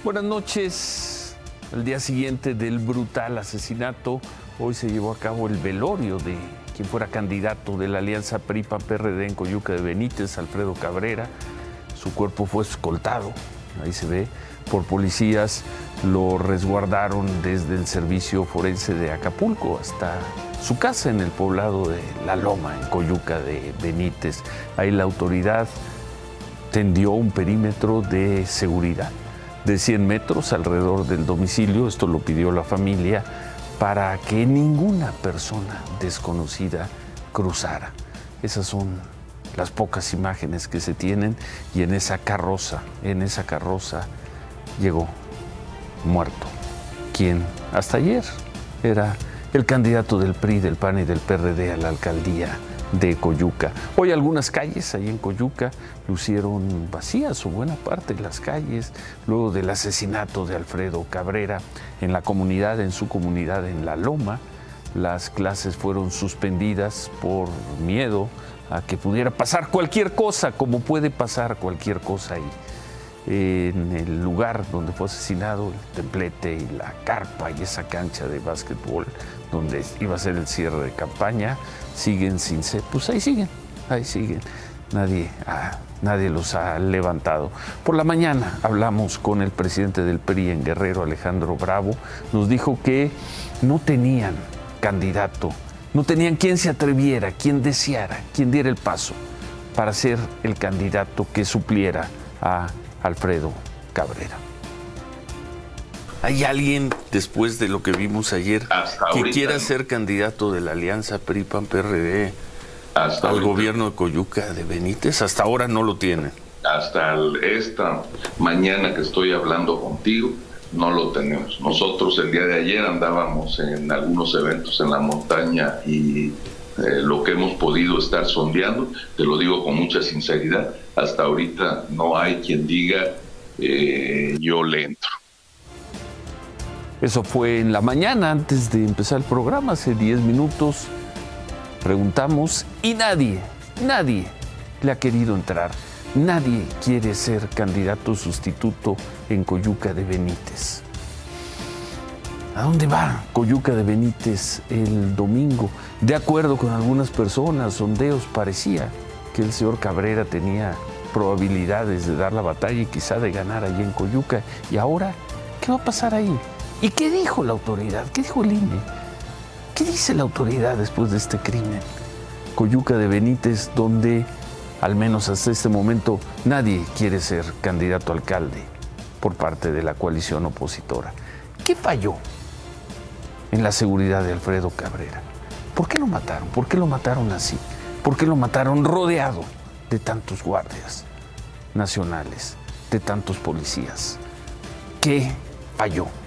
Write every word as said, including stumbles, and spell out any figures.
Buenas noches. El día siguiente del brutal asesinato, hoy se llevó a cabo el velorio de quien fuera candidato de la alianza P R I P A N P R D en Coyuca de Benítez, Alfredo Cabrera. Su cuerpo fue escoltado, ahí se ve, por policías. Lo resguardaron desde el servicio forense de Acapulco hasta su casa en el poblado de La Loma, en Coyuca de Benítez. Ahí la autoridad tendió un perímetro de seguridad de cien metros alrededor del domicilio. Esto lo pidió la familia para que ninguna persona desconocida cruzara. Esas son las pocas imágenes que se tienen, y en esa carroza, en esa carroza llegó muerto quien hasta ayer era el candidato del P R I, del P A N y del P R D a la alcaldía de Coyuca. Hoy algunas calles ahí en Coyuca lucieron vacías, o buena parte de las calles, luego del asesinato de Alfredo Cabrera en la comunidad, en su comunidad en La Loma. Las clases fueron suspendidas por miedo a que pudiera pasar cualquier cosa, como puede pasar cualquier cosa ahí. En el lugar donde fue asesinado, el templete y la carpa y esa cancha de básquetbol donde iba a ser el cierre de campaña, siguen sin ser, pues ahí siguen, ahí siguen. Nadie, ah, nadie los ha levantado. Por la mañana hablamos con el presidente del P R I en Guerrero, Alejandro Bravo. Nos dijo que no tenían candidato, no tenían quien se atreviera, quien deseara, quien diera el paso para ser el candidato que supliera a Alfredo Cabrera. ¿Hay alguien, después de lo que vimos ayer, Hasta que ahorita, quiera ¿no? ser candidato de la alianza P R I P A N P R D Hasta al ahorita. gobierno de Coyuca de Benítez? Hasta ahora no lo tienen. Hasta el- esta mañana que estoy hablando contigo, no lo tenemos. Nosotros el día de ayer andábamos en algunos eventos en la montaña y eh, lo que hemos podido estar sondeando, te lo digo con mucha sinceridad, hasta ahorita no hay quien diga eh, yo le entro. Eso fue en la mañana, antes de empezar el programa, hace diez minutos. Preguntamos y nadie, nadie le ha querido entrar. Nadie quiere ser candidato sustituto en Coyuca de Benítez. ¿A dónde va Coyuca de Benítez el domingo? De acuerdo con algunas personas, sondeos, parecía que el señor Cabrera tenía probabilidades de dar la batalla y quizá de ganar allí en Coyuca. ¿Y ahora qué va a pasar ahí? ¿Y qué dijo la autoridad? ¿Qué dijo el I N E? ¿Qué dice la autoridad después de este crimen? Coyuca de Benítez, donde, al menos hasta este momento, nadie quiere ser candidato a alcalde por parte de la coalición opositora. ¿Qué falló en la seguridad de Alfredo Cabrera? ¿Por qué lo mataron? ¿Por qué lo mataron así? ¿Por qué lo mataron rodeado de tantos guardias nacionales, de tantos policías? ¿Qué falló?